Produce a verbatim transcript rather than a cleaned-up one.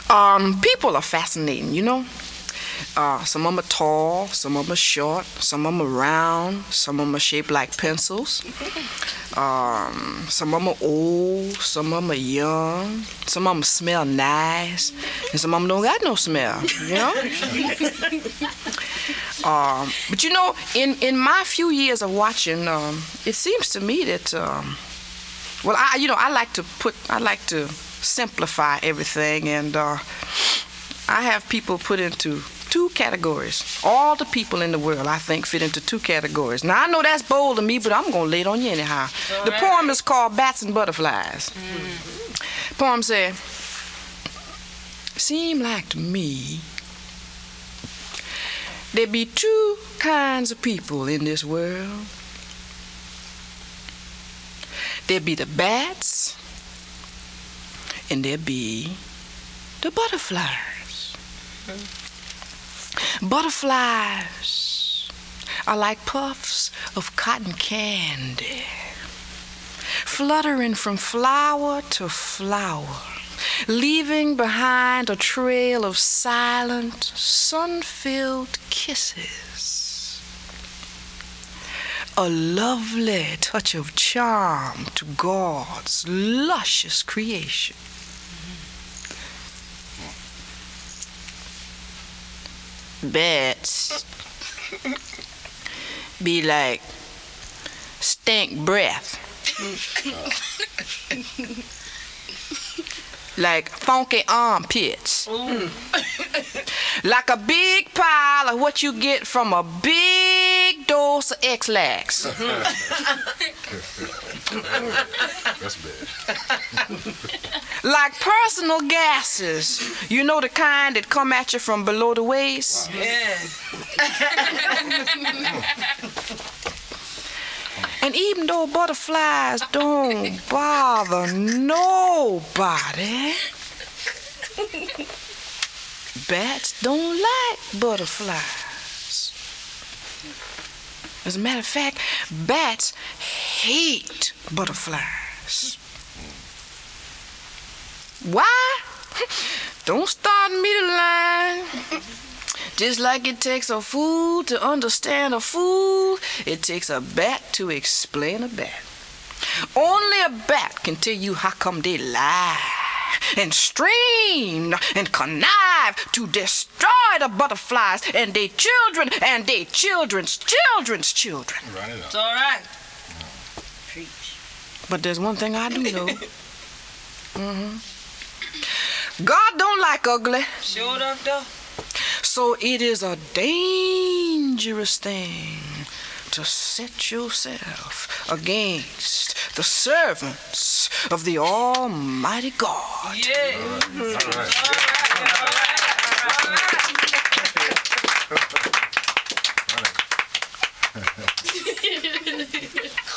Um, people are fascinating, you know. Uh, some of them are tall, some of them are short, some of them are round, some of them are shaped like pencils. Um, some of them are old, some of them are young, some of them smell nice, and some of them don't got no smell, you know. um, but you know, in, in my few years of watching, um, it seems to me that, um, well, I you know, I like to put, I like to simplify everything, and uh, I have people put into two categories. All the people in the world, I think, fit into two categories. Now, I know that's bold of me, but I'm going to lay it on you anyhow. All the right. Poem is called Bats and Butterflies. Mm. Poem said, seem like to me there be two kinds of people in this world. There be the bats, and there be the butterflies. Mm. Butterflies are like puffs of cotton candy, fluttering from flower to flower, leaving behind a trail of silent, sun-filled kisses. A lovely touch of charm to God's luscious creation. Bats be like stink breath, like funky armpits, like a big pile of what you get from a big dose of X-Lax. That's bad. Like personal gases, you know, the kind that come at you from below the waist. Wow. Yeah. And even though butterflies don't bother nobody, bats don't like butterflies. As a matter of fact, bats hate butterflies. Why? Don't start me to line. Just like it takes a fool to understand a fool, it takes a bat to explain a bat. Only a bat can tell you how come they lie and strain and connive to destroy the butterflies and their children and their children's children's children. Right it up. It's all right. Preach. But there's one thing I do know. Mm-hmm. God don't like ugly. Sure enough, though. So it is a dangerous thing to set yourself against the servants of the Almighty God. Yeah. All right. All right. All right. All right.